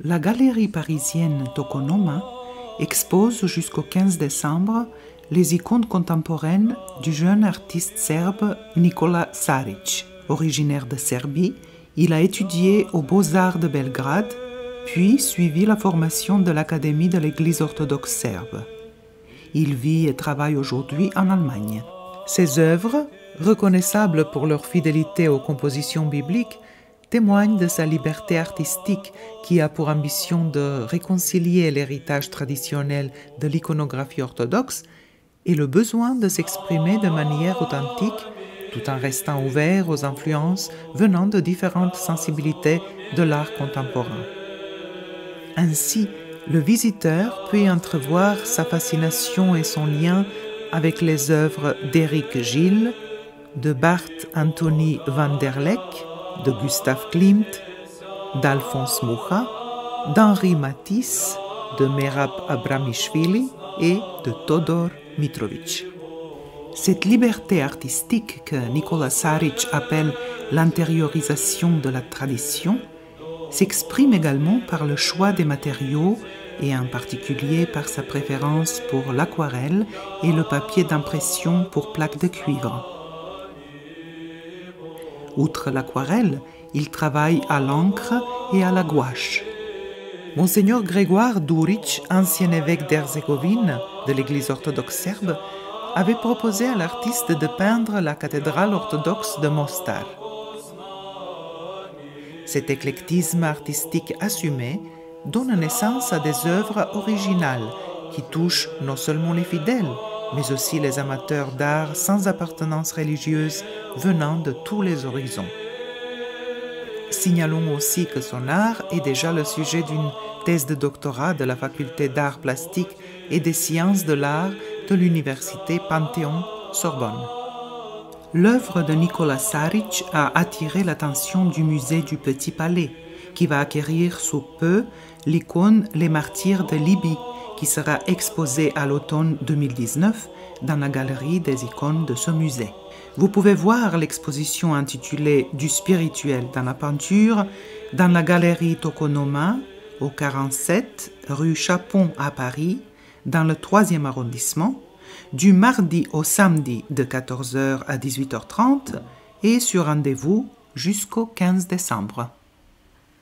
La galerie parisienne Tokonoma expose jusqu'au 15 décembre les icônes contemporaines du jeune artiste serbe Nikola Sarić. Originaire de Serbie, il a étudié aux Beaux-Arts de Belgrade, puis suivi la formation de l'Académie de l'Église orthodoxe serbe. Il vit et travaille aujourd'hui en Allemagne. Ses œuvres, reconnaissables pour leur fidélité aux compositions bibliques, témoignent de sa liberté artistique qui a pour ambition de réconcilier l'héritage traditionnel de l'iconographie orthodoxe et le besoin de s'exprimer de manière authentique tout en restant ouvert aux influences venant de différentes sensibilités de l'art contemporain. Ainsi, le visiteur peut y entrevoir sa fascination et son lien avec les œuvres d'Éric Gilles, de Bart Antony van der Leck, de Gustav Klimt, d'Alphonse Mucha, d'Henri Matisse, de Merab Abramishvili et de Todor Mitrović. Cette liberté artistique que Nikola Sarić appelle l'intériorisation de la tradition s'exprime également par le choix des matériaux et en particulier par sa préférence pour l'aquarelle et le papier d'impression pour plaques de cuivre. Outre l'aquarelle, il travaille à l'encre et à la gouache. Monseigneur Grégoire Durić, ancien évêque d'Herzégovine de l'Église orthodoxe serbe, avait proposé à l'artiste de peindre la cathédrale orthodoxe de Mostar. Cet éclectisme artistique assumé donne naissance à des œuvres originales qui touchent non seulement les fidèles, mais aussi les amateurs d'art sans appartenance religieuse venant de tous les horizons. Signalons aussi que son art est déjà le sujet d'une thèse de doctorat de la faculté d'art plastique et des sciences de l'art de l'université Panthéon-Sorbonne. L'œuvre de Nikola Sarić a attiré l'attention du musée du Petit Palais, qui va acquérir sous peu l'icône Les Martyrs de Libye, qui sera exposée à l'automne 2019 dans la galerie des icônes de ce musée. Vous pouvez voir l'exposition intitulée « Du spirituel dans la peinture » dans la galerie Tokonoma, au 47 rue Chapon à Paris, dans le 3e arrondissement, du mardi au samedi de 14h à 18h30 et sur rendez-vous jusqu'au 15 décembre.